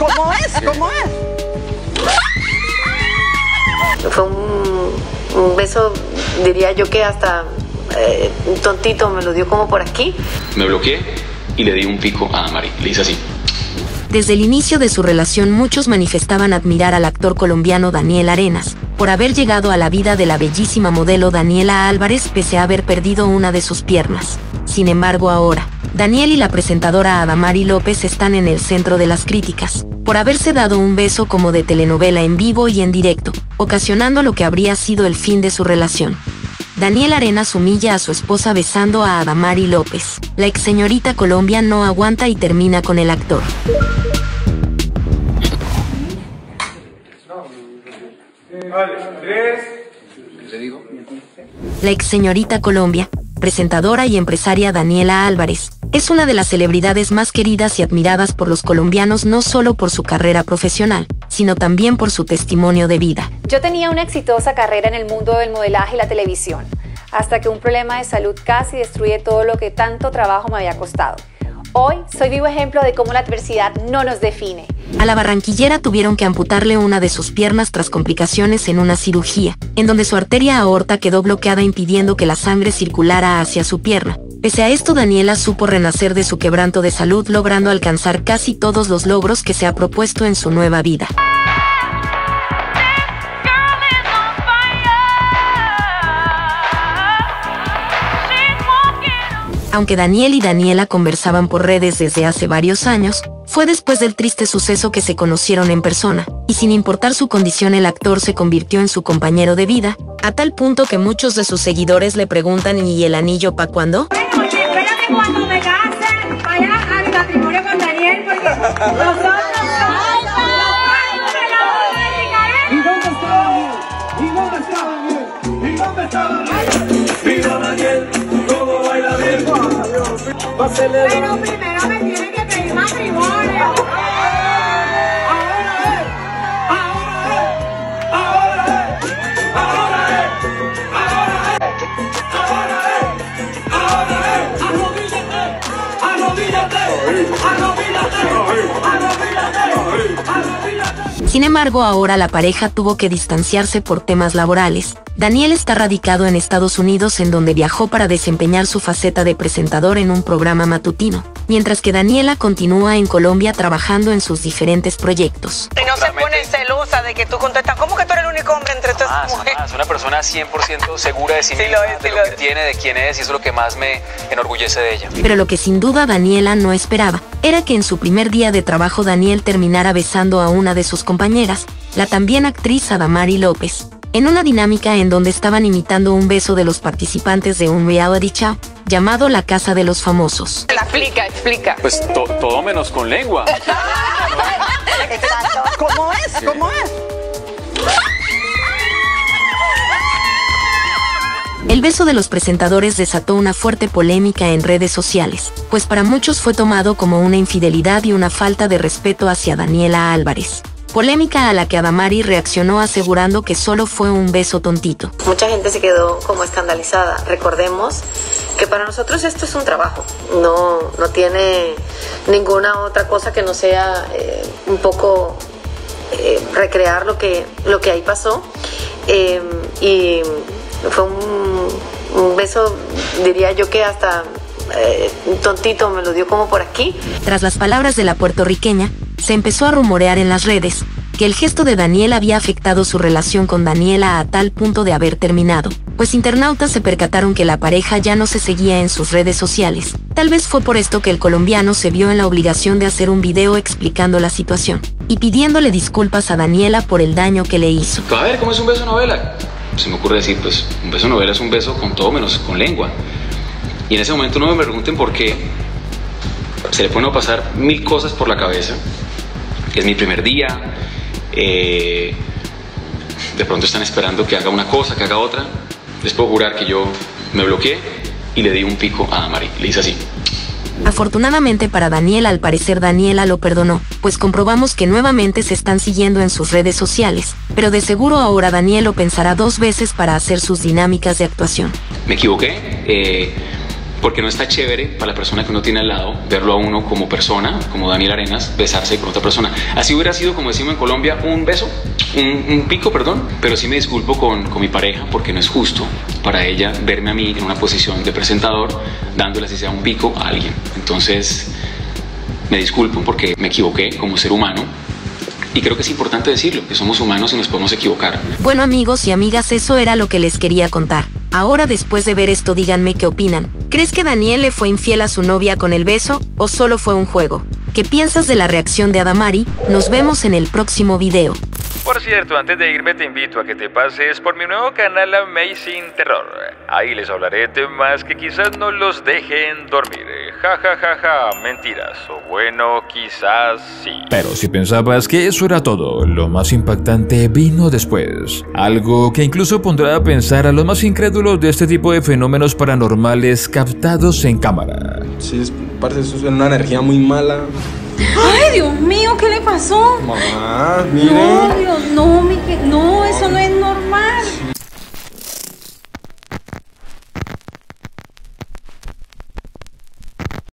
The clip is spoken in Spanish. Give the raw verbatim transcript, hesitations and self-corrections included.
¿Cómo es? ¿Cómo es? Fue un, un beso, diría yo que hasta eh, un tontito, me lo dio como por aquí. Me bloqueé y le di un pico a Damari, le hice así. Desde el inicio de su relación muchos manifestaban admirar al actor colombiano Daniel Arenas, por haber llegado a la vida de la bellísima modelo Daniela Álvarez pese a haber perdido una de sus piernas. Sin embargo ahora, Daniel y la presentadora Adamari López están en el centro de las críticas, por haberse dado un beso como de telenovela en vivo y en directo, ocasionando lo que habría sido el fin de su relación. Daniel Arenas humilla a su esposa besando a Adamari López. La ex señorita Colombia no aguanta y termina con el actor. La ex señorita Colombia, presentadora y empresaria Daniela Álvarez, es una de las celebridades más queridas y admiradas por los colombianos no solo por su carrera profesional, sino también por su testimonio de vida. Yo tenía una exitosa carrera en el mundo del modelaje y la televisión, hasta que un problema de salud casi destruye todo lo que tanto trabajo me había costado. Hoy soy vivo ejemplo de cómo la adversidad no nos define. A la barranquillera tuvieron que amputarle una de sus piernas tras complicaciones en una cirugía, en donde su arteria aorta quedó bloqueada impidiendo que la sangre circulara hacia su pierna. Pese a esto, Daniela supo renacer de su quebranto de salud, logrando alcanzar casi todos los logros que se ha propuesto en su nueva vida. Aunque Daniel y Daniela conversaban por redes desde hace varios años, fue después del triste suceso que se conocieron en persona, y sin importar su condición el actor se convirtió en su compañero de vida, a tal punto que muchos de sus seguidores le preguntan ¿y el anillo pa' cuándo? Bueno, espérame cuando me case, vaya a mi matrimonio con Daniel, porque nosotros somos ¿Y dónde está Daniel? ¿Y dónde está Daniel? ¿Y dónde está Daniel? Mira Daniel, cómo baila bien. Pero primero me tiene que pedir matrimonio. Sin embargo, ahora la pareja tuvo que distanciarse por temas laborales. Daniel está radicado en Estados Unidos, en donde viajó para desempeñar su faceta de presentador en un programa matutino, mientras que Daniela continúa en Colombia trabajando en sus diferentes proyectos. Y no se ponen celosa de que tú contestas, ¿cómo que tú eres el único hombre entre todas Ah, estas mujeres? es una persona cien por ciento segura de sí, Sí misma, lo es, sí de lo lo que es. tiene, de quién es, y eso es lo que más me enorgullece de ella. Pero lo que sin duda Daniela no esperaba, era que en su primer día de trabajo Daniel terminara besando a una de sus compañeras, la también actriz Adamari López, en una dinámica en donde estaban imitando un beso de los participantes de un reality show llamado La Casa de los Famosos. Explica, explica. Pues to, todo menos con lengua. Exacto. ¿Cómo es? ¿Cómo es? El beso de los presentadores desató una fuerte polémica en redes sociales, pues para muchos fue tomado como una infidelidad y una falta de respeto hacia Daniela Álvarez. Polémica a la que Adamari reaccionó asegurando que solo fue un beso tontito. Mucha gente se quedó como escandalizada. Recordemos que para nosotros esto es un trabajo, no, no tiene ninguna otra cosa que no sea eh, un poco eh, recrear lo que, lo que ahí pasó. Eh, y fue un, un beso, diría yo que hasta eh, un tontito, me lo dio como por aquí. Tras las palabras de la puertorriqueña, se empezó a rumorear en las redes que el gesto de Daniel había afectado su relación con Daniela a tal punto de haber terminado, pues internautas se percataron que la pareja ya no se seguía en sus redes sociales. Tal vez fue por esto que el colombiano se vio en la obligación de hacer un video explicando la situación y pidiéndole disculpas a Daniela por el daño que le hizo. A ver, ¿cómo es un beso novela? Se me ocurre decir, pues, un beso novela es un beso con todo menos con lengua. Y en ese momento no me pregunten por qué. Se le pueden pasar mil cosas por la cabeza. Es mi primer día. Eh, de pronto están esperando que haga una cosa, que haga otra. Les puedo jurar que yo me bloqueé y le di un pico a Damari. Le hice así. Afortunadamente para Daniel, al parecer Daniela lo perdonó, pues comprobamos que nuevamente se están siguiendo en sus redes sociales, pero de seguro ahora Daniel lo pensará dos veces para hacer sus dinámicas de actuación. Me equivoqué, eh, porque no está chévere para la persona que uno tiene al lado verlo a uno como persona, como Daniel Arenas, besarse con otra persona. Así hubiera sido, como decimos en Colombia, un beso, un, un pico, perdón, pero sí me disculpo con, con mi pareja porque no es justo para ella verme a mí en una posición de presentador dándole así sea un pico a alguien. Entonces me disculpo porque me equivoqué como ser humano. Y creo que es importante decirlo, que somos humanos y nos podemos equivocar. Bueno, amigos y amigas, eso era lo que les quería contar. Ahora, después de ver esto, díganme qué opinan. ¿Crees que Daniel le fue infiel a su novia con el beso o solo fue un juego? ¿Qué piensas de la reacción de Adamari? Nos vemos en el próximo video. Por cierto, antes de irme te invito a que te pases por mi nuevo canal Amazing Terror. Ahí les hablaré temas que quizás no los dejen dormir. Ja ja ja ja, mentiras. O bueno, quizás sí. Pero si pensabas que eso era todo, lo más impactante vino después. Algo que incluso pondrá a pensar a los más incrédulos de este tipo de fenómenos paranormales captados en cámara. Sí, es, parece eso es una energía muy mala. Ay, Dios mío, ¿qué le pasó? Mamá, mire. No, Dios, no, Miguel, no.